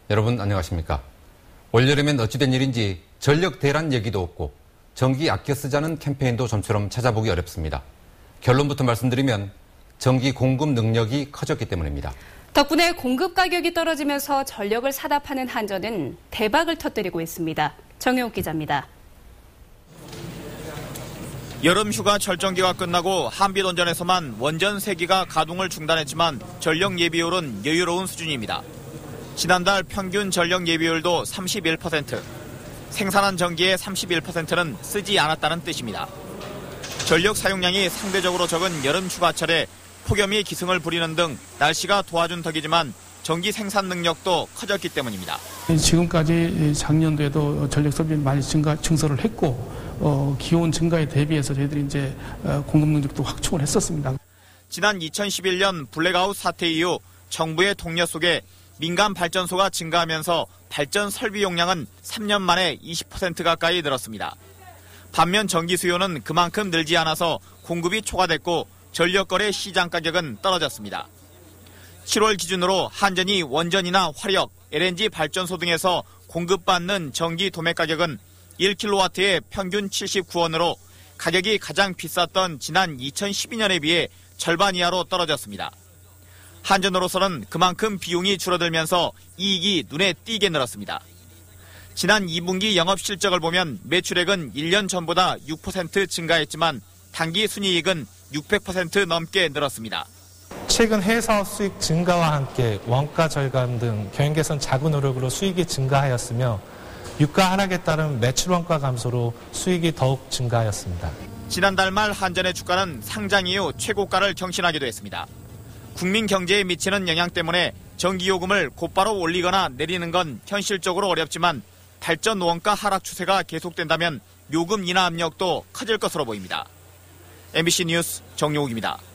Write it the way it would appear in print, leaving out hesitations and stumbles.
여러분 안녕하십니까? 올여름엔 어찌된 일인지 전력 대란 얘기도 없고 전기 아껴 쓰자는 캠페인도 좀처럼 찾아보기 어렵습니다. 결론부터 말씀드리면 전기 공급 능력이 커졌기 때문입니다. 덕분에 공급 가격이 떨어지면서 전력을 사다 파는 한전은 대박을 터뜨리고 있습니다. 정혜옥 기자입니다. 여름 휴가 절정기가 끝나고 한빛원전에서만 원전 3기가 가동을 중단했지만 전력 예비율은 여유로운 수준입니다. 지난달 평균 전력 예비율도 31%, 생산한 전기의 31%는 쓰지 않았다는 뜻입니다. 전력 사용량이 상대적으로 적은 여름 휴가철에 폭염이 기승을 부리는 등 날씨가 도와준 덕이지만 전기 생산 능력도 커졌기 때문입니다. 지금까지 작년도에도 전력 소비는 많이 증설을 했고 기온 증가에 대비해서 저희들이 이제 공급 능력도 확충을 했었습니다. 지난 2011년 블랙아웃 사태 이후 정부의 독려 속에 민간 발전소가 증가하면서 발전 설비 용량은 3년 만에 20% 가까이 늘었습니다. 반면 전기 수요는 그만큼 늘지 않아서 공급이 초과됐고 전력거래 시장 가격은 떨어졌습니다. 7월 기준으로 한전이 원전이나 화력, LNG 발전소 등에서 공급받는 전기 도매 가격은 1kW에 평균 79원으로 가격이 가장 비쌌던 지난 2012년에 비해 절반 이하로 떨어졌습니다. 한전으로서는 그만큼 비용이 줄어들면서 이익이 눈에 띄게 늘었습니다. 지난 2분기 영업 실적을 보면 매출액은 1년 전보다 6% 증가했지만 당기 순이익은 600% 넘게 늘었습니다. 최근 해외사업 수익 증가와 함께 원가 절감 등 경영 개선 자구 노력으로 수익이 증가하였으며 유가 하락에 따른 매출 원가 감소로 수익이 더욱 증가하였습니다. 지난달 말 한전의 주가는 상장 이후 최고가를 경신하기도 했습니다. 국민 경제에 미치는 영향 때문에 전기요금을 곧바로 올리거나 내리는 건 현실적으로 어렵지만 발전 원가 하락 추세가 계속된다면 요금 인하 압력도 커질 것으로 보입니다. MBC 뉴스 정용욱입니다.